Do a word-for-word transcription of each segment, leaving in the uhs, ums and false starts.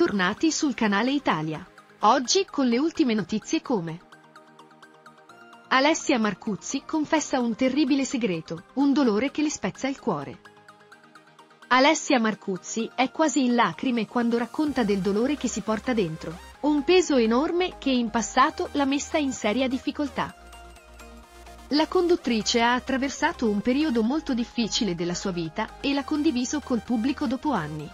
Bentornati sul canale Italia. Oggi con le ultime notizie come Alessia Marcuzzi confessa un terribile segreto, un dolore che le spezza il cuore. Alessia Marcuzzi è quasi in lacrime quando racconta del dolore che si porta dentro, un peso enorme che in passato l'ha messa in seria difficoltà. La conduttrice ha attraversato un periodo molto difficile della sua vita e l'ha condiviso col pubblico dopo anni.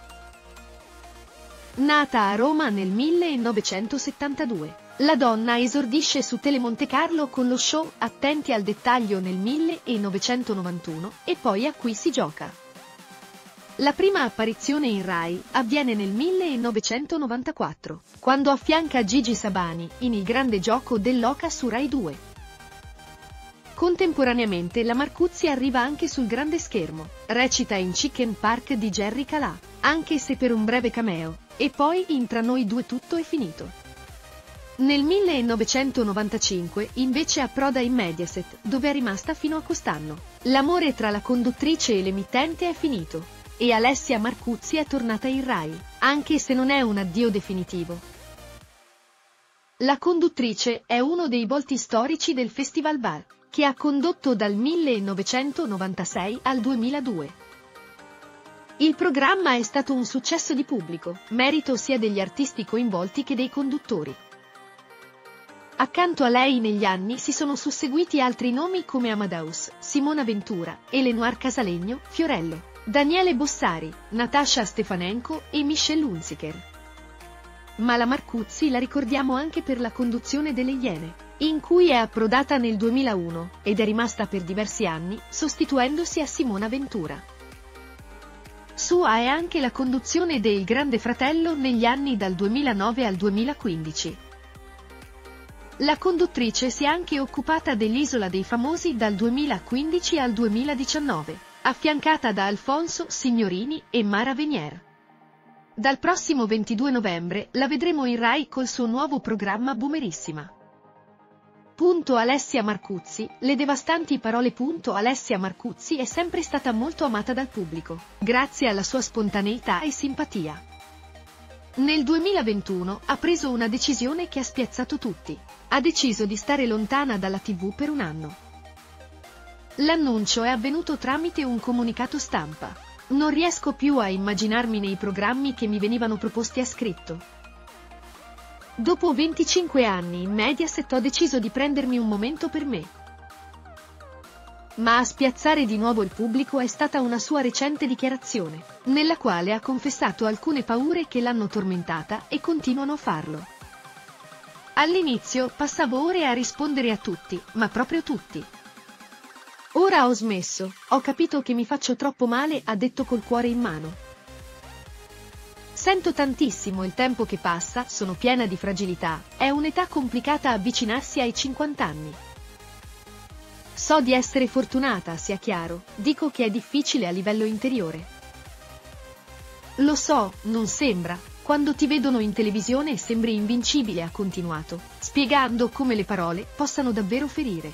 Nata a Roma nel millenovecentosettantadue, la donna esordisce su Telemontecarlo con lo show Attenti al dettaglio nel millenovecentonovantuno e poi A qui si gioca. La prima apparizione in Rai avviene nel millenovecentonovantaquattro, quando affianca Gigi Sabani in Il grande gioco dell'Oca su Rai due. Contemporaneamente la Marcuzzi arriva anche sul grande schermo, recita in Chicken Park di Jerry Calà, anche se per un breve cameo, e poi in Tra noi due tutto è finito. Nel millenovecentonovantacinque invece approda in Mediaset, dove è rimasta fino a quest'anno. L'amore tra la conduttrice e l'emittente è finito, e Alessia Marcuzzi è tornata in Rai, anche se non è un addio definitivo. La conduttrice è uno dei volti storici del Festival Bar, che ha condotto dal millenovecentonovantasei al duemiladue. Il programma è stato un successo di pubblico, merito sia degli artisti coinvolti che dei conduttori. Accanto a lei negli anni si sono susseguiti altri nomi come Amadeus, Simona Ventura, Elenoir Casalegno, Fiorello, Daniele Bossari, Natasha Stefanenko e Michelle Hunziker. Ma la Marcuzzi la ricordiamo anche per la conduzione delle Iene, in cui è approdata nel duemilauno, ed è rimasta per diversi anni, sostituendosi a Simona Ventura. Sua è anche la conduzione de Il Grande Fratello negli anni dal duemilanove al duemilaquindici. La conduttrice si è anche occupata dell'Isola dei Famosi dal duemilaquindici al duemiladiciannove, affiancata da Alfonso Signorini e Mara Venier. Dal prossimo ventidue novembre la vedremo in Rai col suo nuovo programma Boomerissima. Punto Alessia Marcuzzi, le devastanti parole. Punto Alessia Marcuzzi è sempre stata molto amata dal pubblico, grazie alla sua spontaneità e simpatia. Nel duemilaventuno ha preso una decisione che ha spiazzato tutti, ha deciso di stare lontana dalla tivù per un anno. L'annuncio è avvenuto tramite un comunicato stampa. Non riesco più a immaginarmi nei programmi che mi venivano proposti, ha scritto. Dopo venticinque anni in Mediaset ho deciso di prendermi un momento per me. Ma a spiazzare di nuovo il pubblico è stata una sua recente dichiarazione, nella quale ha confessato alcune paure che l'hanno tormentata e continuano a farlo. All'inizio passavo ore a rispondere a tutti, ma proprio tutti. Ora ho smesso, ho capito che mi faccio troppo male, ha detto col cuore in mano. Sento tantissimo il tempo che passa, sono piena di fragilità, è un'età complicata avvicinarsi ai cinquanta anni. So di essere fortunata, sia chiaro, dico che è difficile a livello interiore. Lo so, non sembra, quando ti vedono in televisione sembri invincibile, ha continuato, spiegando come le parole possano davvero ferire.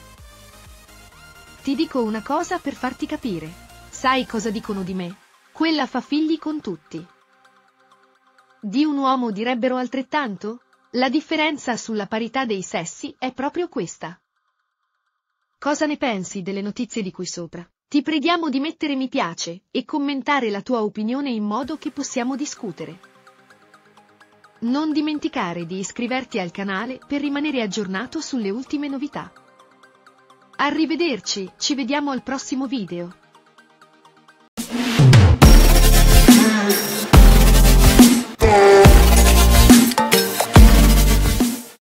Ti dico una cosa per farti capire. Sai cosa dicono di me? Quella fa figli con tutti. Di un uomo direbbero altrettanto? La differenza sulla parità dei sessi è proprio questa. Cosa ne pensi delle notizie di qui sopra? Ti preghiamo di mettere mi piace e commentare la tua opinione in modo che possiamo discutere. Non dimenticare di iscriverti al canale per rimanere aggiornato sulle ultime novità. Arrivederci, ci vediamo al prossimo video.